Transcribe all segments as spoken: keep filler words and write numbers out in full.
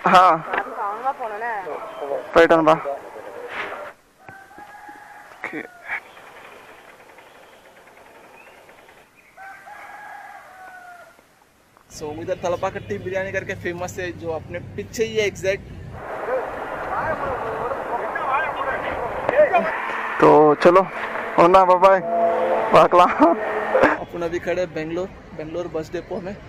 हाँ पैटर्न बा सो so, इधर तलपाकट्टी बिरयानी करके फेमस है जो अपने पीछे ही है एग्जैक्ट। तो चलो होना बाय बाकला। अपन अभी खड़े बेंगलोर बेंगलोर बस डिपो में।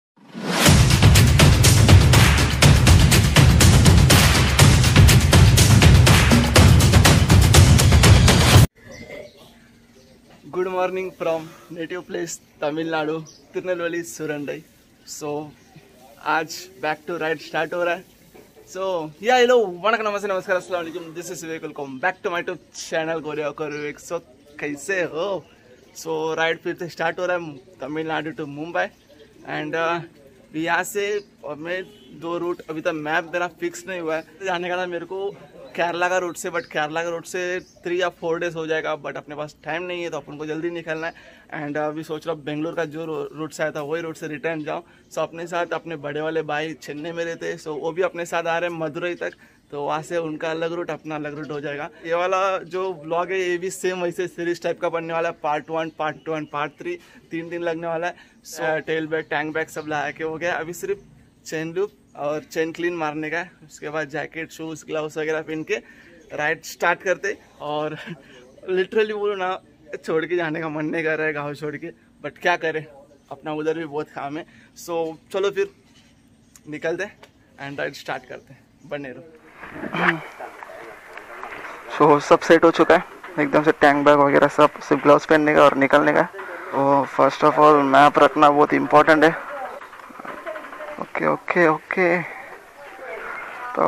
Good morning from native place Tamil Nadu Tirunelveli Surandai. So आज बैक टू राइड स्टार्ट हो रहा है। सो या हेलो वणक्कम नमस्ते नमस्कार अस्सलाम वालेकुम, this is Vivek, welcome back to my YouTube channel कोरिया कर विवेक। सो कैसे हो? सो राइड फिर से स्टार्ट हो रहा है तमिलनाडु टू मुंबई एंड यहाँ से मैं दो रूट अभी तक मैप मेरा फिक्स नहीं हुआ है। जाने का था मेरे को केरला का रूट से, बट केरला का रूट से थ्री या फोर डेज हो जाएगा, बट अपने पास टाइम नहीं है तो अपन को जल्दी निकलना है। एंड अभी सोच रहा हूँ बेंगलोर का जो रूट से आया था वही रूट से रिटर्न जाऊँ। सो अपने साथ अपने बड़े वाले भाई चेन्नई में रहते, सो वो भी अपने साथ आ रहे हैं मदुरई तक, तो वहाँ से उनका अलग रूट अपना अलग रूट हो जाएगा। ये वाला जो ब्लॉग है ये भी सेम वैसे सीरीज टाइप का बनने वाला है, part one part two and part three, तीन दिन लगने वाला है। So tail bag tank bag सब ला के हो गया, अभी सिर्फ चेन लूप और चेन क्लीन मारने का है। उसके बाद जैकेट शूज़ ग्लव्स वगैरह पहन के राइड स्टार्ट करते। और लिटरली बोलो ना, छोड़ के जाने का मन नहीं कर रहा है गाँव छोड़ के, बट क्या करें अपना उधर भी बहुत काम है। सो so, चलो फिर निकलते एंड राइड स्टार्ट करते हैं, बने रहो। सो so, सब सेट हो चुका है एकदम से, टैंक बैग वगैरह सब, सिर्फ ग्लव्स पहनने का और निकलने का। तो फर्स्ट ऑफ ऑल मैप रखना बहुत इम्पोर्टेंट है। ओके ओके ओके तो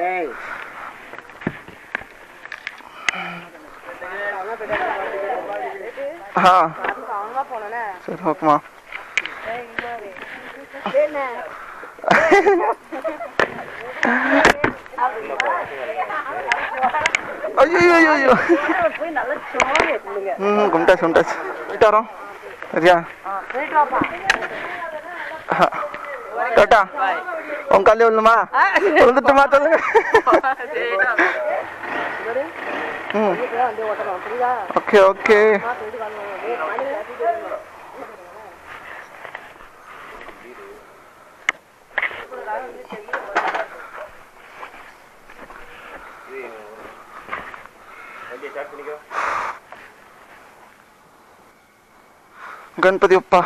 हाँ सर हुक्मा अयो अयो अयो हम्म घुमटा घुमटा बेटा रहो रिया हाँ टाटा ओंकाले उल्लमा उल्लू टमाटर हम्म ओके ओके गणपति उप्पा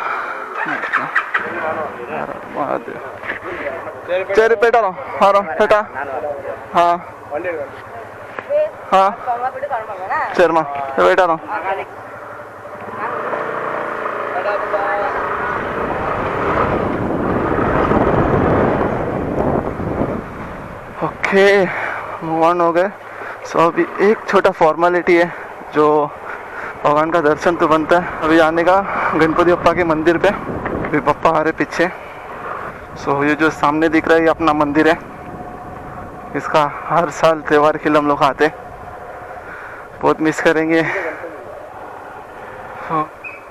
चेरी पेटा रो हाँ रो पेटा हाँ हाँ चेरमा पेटा रो ओके मूव ऑन हो गए। सो अभी एक छोटा फॉर्मेलिटी है, जो भगवान का दर्शन तो बनता है। अभी आने का गणपति बप्पा के मंदिर पे, अभी पप्पा आ रहे पीछे। सो so, ये जो सामने दिख रहा है ये अपना मंदिर है, इसका हर साल त्यौहार के लिए हम लोग आते, बहुत मिस करेंगे। so,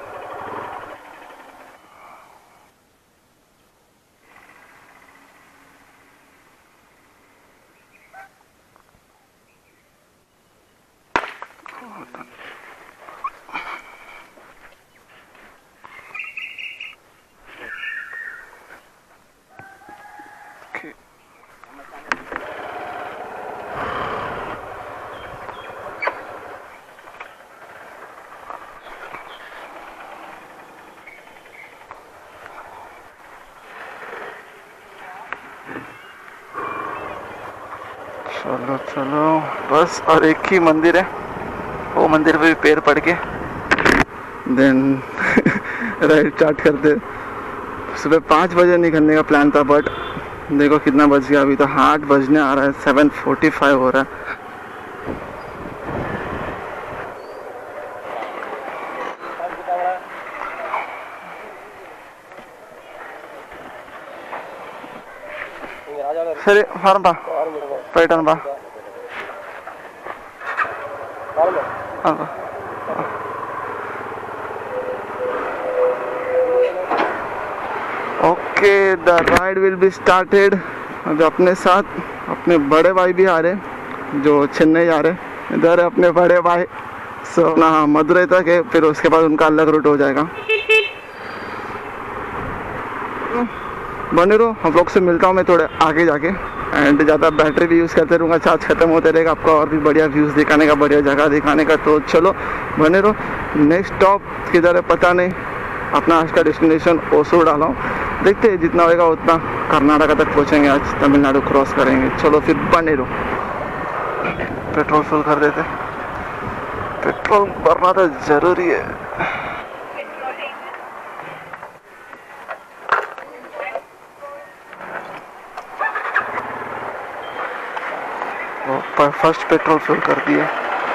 चलो चलो बस, और एक ही मंदिर है, वो मंदिर पे भी पैर पड़ के देन राइड स्टार्ट करते। सुबह पाँच बजे निकलने का प्लान था, बट देखो कितना बज गया, अभी तो आठ बजने आ रहा है, सेवन फोर्टी फाइव हो रहा है। सर फार्म बा पैटर्न बा okay, the ride will be started अभी अपने साथ अपने बड़े भाई भी आ रहे जो चेन्नई आ रहे। इधर है अपने बड़े भाई, सो ना मदुरई तक है, फिर उसके बाद उनका अलग रूट हो जाएगा। बने रहो, हम लोग से मिलता हूँ मैं थोड़े आगे जाके। एंड ज़्यादा बैटरी भी यूज़ करते रहूँगा, चार्ज खत्म होते रहेगा, आपको और भी बढ़िया व्यूज़ दिखाने का, बढ़िया जगह दिखाने का। तो चलो बने रहो। नेक्स्ट स्टॉप किधर है पता नहीं, अपना आज का डेस्टिनेशन ओसूर डाला हूँ, देखते हैं जितना होगा उतना कर्नाटका तक पहुँचेंगे, आज तमिलनाडु क्रॉस करेंगे। चलो फिर बने रहो। पेट्रोल फुल कर देते, पेट्रोल भरना तो ज़रूरी है। फर्स्ट पेट्रोल फिल कर दिए।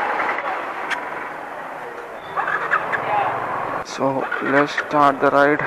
So let's start the ride.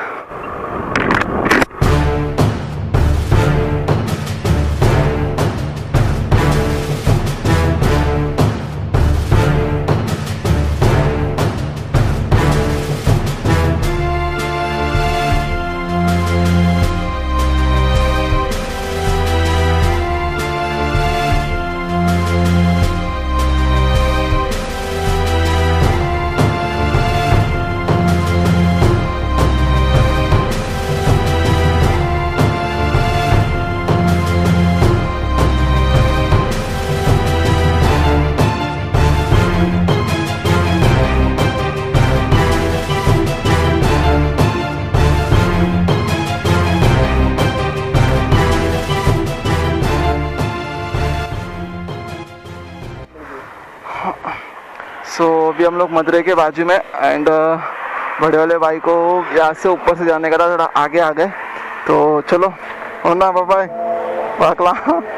So so, अभी हम लोग मदुरई के बाजू में। एंड बड़े वाले भाई को यहाँ से ऊपर से जाने का था, थोड़ा आगे आ गए। तो चलो होना बाबा पाकला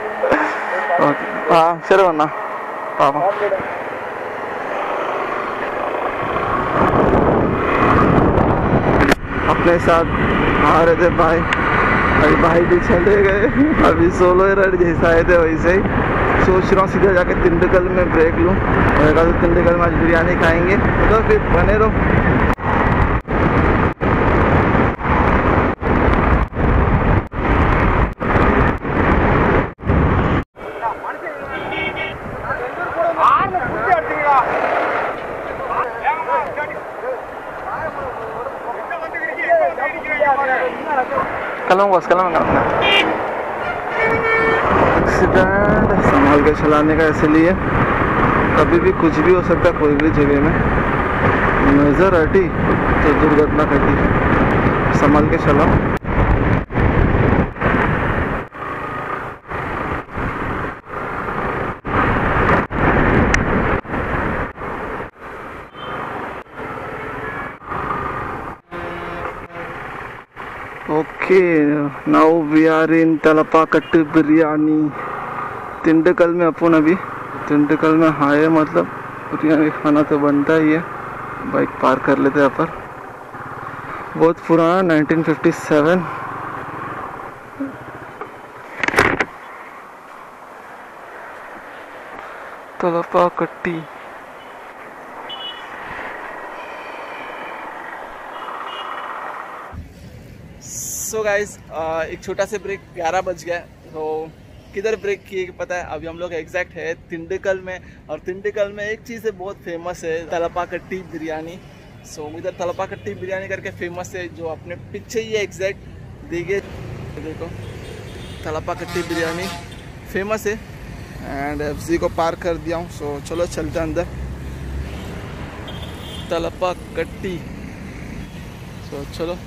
हाँ चलो होना पापा। अपने साथ आ रहे थे भाई, अभी भाई भी चले गए, अभी सोलो राइड जैसा आए थे वैसे ही। सोच रहा हूँ सीधा जाके तिंडकल में ब्रेक लूँ, और तो तिंडकल में आज बिरयानी खाएंगे। तो फिर बने रहो। कलम बस कलम एक्सीडेंट संभाल के चलाने का, इसलिए कभी भी कुछ भी हो सकता है कोई भी जगह में। नज़र हटी तो दुर्घटना घटी, संभाल के चलाओ। Okay now we are in Thalappakatti biryani. Dindigul में अपन अभी तिंडकल में आए, मतलब बिरयानी खाना तो बनता ही है। बाइक पार्क कर लेते हैं पर, बहुत पुराना nineteen fifty seven. Thalappakatti so so guys एक छोटा सा ब्रेक, ग्यारह बज गया। तो किधर ब्रेक किए पता है, अभी हम लोग एग्जैक्ट है तिंडकल में। और तिंडकल में एक चीज़ है बहुत फेमस है, तलपाकट्टी बिरयानी। सो so, इधर तलपाकट्टी बिरयानी करके फेमस है, जो अपने पीछे ही है एग्जैक्ट, देखिए देखो तलपाकट्टी बिरयानी फेमस है। एंड एफ सी को पार्क कर दिया हूँ। सो so, चलो चलते हैं अंदर तलपाकट्टी। सो so, चलो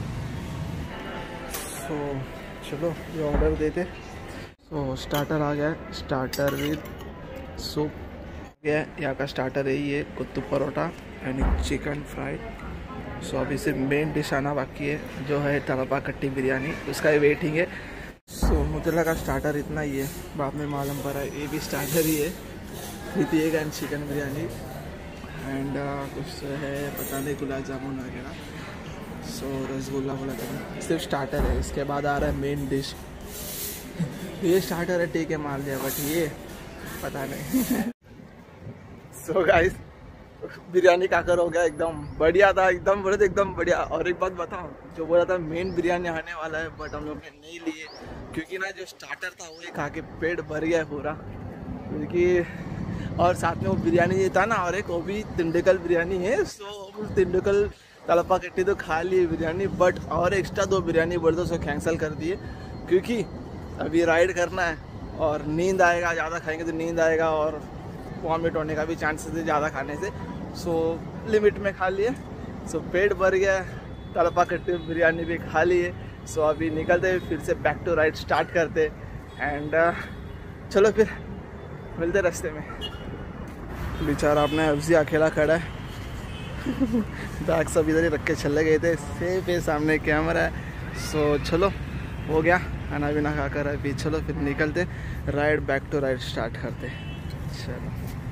सो so, चलो ये ऑर्डर देते। सो so, स्टार्टर आ गया, स्टार्टर विद सूप गया। यहाँ का स्टार्टर है ये kothu parotta and chicken fried. So अभी से मेन डिश आना बाकी है, जो है तलपाकट्टी बिरयानी, उसका ही वेटिंग है। सो so, मुझे लगा स्टार्टर इतना ही है, बाद में मालूम पड़ा ये भी स्टार्टर ही है, with egg and chicken biryani. And uh, कुछ है पता नहीं, गुलाब जामुन वगैरह। सो so, रसगुल्ला बोला था, सिर्फ स्टार्टर है। इसके बाद आ रहा है मेन डिश। ये स्टार्टर है ठीक है मान लिया, बट ये पता नहीं। सो so गाइस बिरयानी काकर हो गया, एकदम बढ़िया था, एकदम बोले एकदम बढ़िया। और एक बात बताऊं, जो बोला था मेन बिरयानी आने वाला है, बट हम लोग ने नहीं लिए क्योंकि ना जो स्टार्टर था वो खा के पेट भर गया है पूरा, क्योंकि और साथ में वो बिरयानी ये था ना, और एक वो भी तिंडकल बिरयानी है। सो तिंडकल तलपा कट्टी तो खा लिए बिरयानी, बट और एक्स्ट्रा दो बिरयानी बोल दो सो कैंसिल कर दिए, क्योंकि अभी राइड करना है और नींद आएगा, ज़्यादा खाएंगे तो नींद आएगा और वॉमिट होने का भी चांसेस है ज़्यादा खाने से। सो लिमिट में खा लिए, सो पेट भर गया, तलपा कट्टी बिरयानी भी खा लिए। सो अभी निकलते फिर से बैक टू राइड स्टार्ट करते एंड uh, चलो फिर मिलते रास्ते में। बेचारा अपने अफजी अकेला खड़ा है बैग सब इधर ही रख के चले गए थे, सेफ है, सामने कैमरा है। सो चलो हो गया खाना पीना खा कर, अभी चलो फिर निकलते ride back to ride start करते। चलो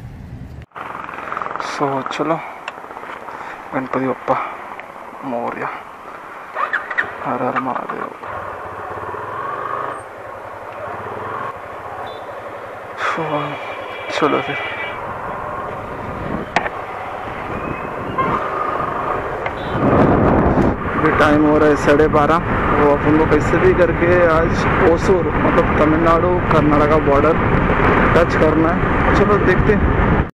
सो चलो गणपति बप्पा मोरया, हर हर महादेव। चलो फिर अभी टाइम हो रहा है साढ़े बारह। वो अपन को कैसे भी करके आज ओसूर मतलब तमिलनाडु कर्नाटका बॉर्डर टच करना है। चलो देखते हैं।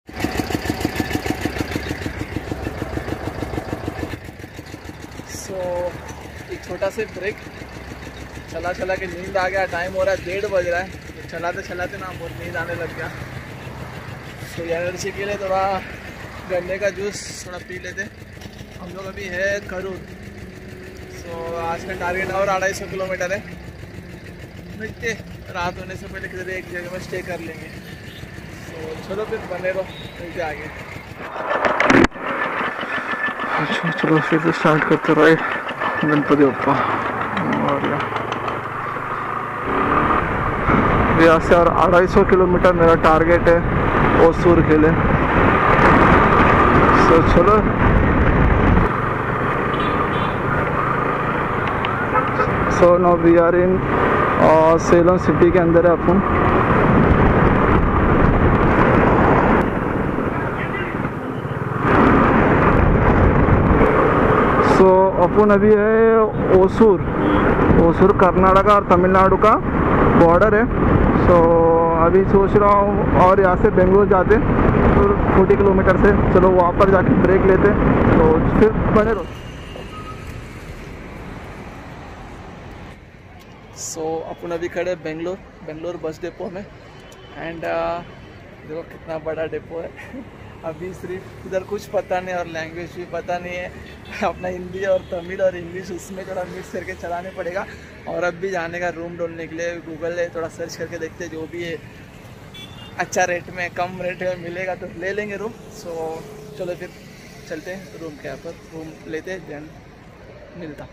सो एक छोटा सा ब्रेक, चला चला के नींद आ गया, टाइम हो रहा है डेढ़ बज रहा है, तो चलाते चलाते ना बहुत नींद आने लग गया। तो एनर्जी के लिए थोड़ा गन्ने का जूस थोड़ा पी लेते। हम लोग अभी है करूर। सो आज का टारगेट और अढ़ाई सौ किलोमीटर है, मिलते रात होने से पहले किधर एक जगह में स्टे कर लेंगे। तो चलो फिर बने रहो, मिलते आगे। अच्छा चलो फिर से स्टार्ट करते राइड गणपति बप्पा मोरया। यहाँ से और अढ़ाई सौ किलोमीटर मेरा टारगेट है ओसूर के लिए। सो चलो so now we are in Salem city के अंदर है अपन। सो अपन अभी है ओसूर, ओसूर कर्नाटका और तमिलनाडु का बॉर्डर है। सो अभी सोच रहा हूँ और यहाँ से बेंगलोर जाते तो चालीस किलोमीटर से, चलो वहाँ पर जाके ब्रेक लेते तो फिर बने रहो। सो so, अपन अभी खड़े बेंगलोर बेंगलोर बस डिपो में एंड uh, देखो कितना बड़ा डिपो है। अभी सिर्फ इधर कुछ पता नहीं और लैंग्वेज भी पता नहीं है, अपना हिंदी और तमिल और इंग्लिश उसमें थोड़ा मिक्स करके चलाने पड़ेगा। और अब भी जाने का रूम ढूंढने के लिए गूगल है थोड़ा सर्च करके देखते, जो भी है अच्छा रेट में कम रेट में मिलेगा तो ले लेंगे रूम। सो so, चलो फिर चलते हैं रूम के यहाँ पर, रूम लेते देन मिलता।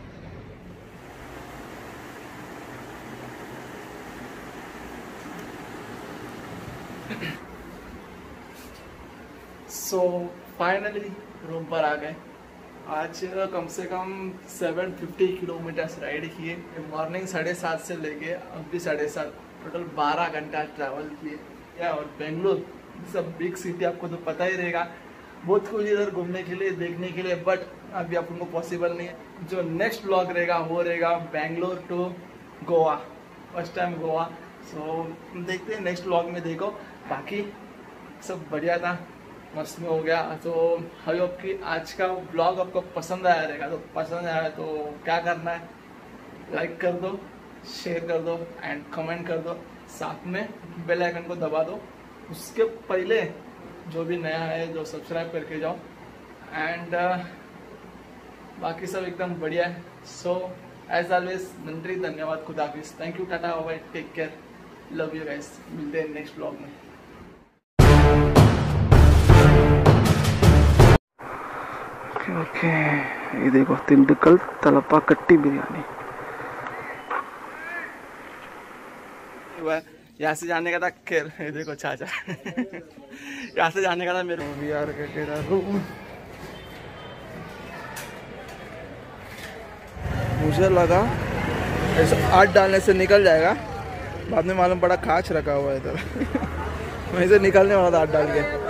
सो फाइनली रूम पर आ गए। आज कम से कम सात सौ पचास किलोमीटर्स राइड किए, मॉर्निंग साढ़े सात से लेके अभी साढ़े सात, टोटल बारह घंटा ट्रैवल किए। या और बेंगलोर सब बिग सिटी आपको तो पता ही रहेगा, बहुत कुछ इधर घूमने के लिए देखने के लिए, बट अभी अपन को पॉसिबल नहीं है। जो नेक्स्ट ब्लॉग रहेगा वो रहेगा Bangalore to Goa, first time Goa. So देखते हैं नेक्स्ट ब्लॉग में, देखो बाकी सब बढ़िया था, मस्त में हो गया। तो आई होप कि आज का ब्लॉग आपको पसंद आया रहेगा। तो पसंद आया तो क्या करना है, लाइक कर दो, शेयर कर दो एंड कमेंट कर दो, साथ में बेल आइकन को दबा दो। उसके पहले जो भी नया है जो सब्सक्राइब करके जाओ एंड uh, बाकी सब एकदम बढ़िया है। सो एज ऑलवेज नंत्री, धन्यवाद, खुदा हाफिज, thank you, tata bye, take care, love you guys. मिलते हैं नेक्स्ट ब्लॉग में। ओके ओके, ये देखो तिंडकल तलपा कट्टी बिरयानी। यहाँ से जाने का था खैर, ये देखो चाचा यहाँ से जाने का था मेरे we are getted a room. मुझे लगा ऐसा आठ डालने से निकल जाएगा, बाद में मालूम पड़ा खाच रखा हुआ है इधर वहीं से निकलने वाला था आठ डाल के।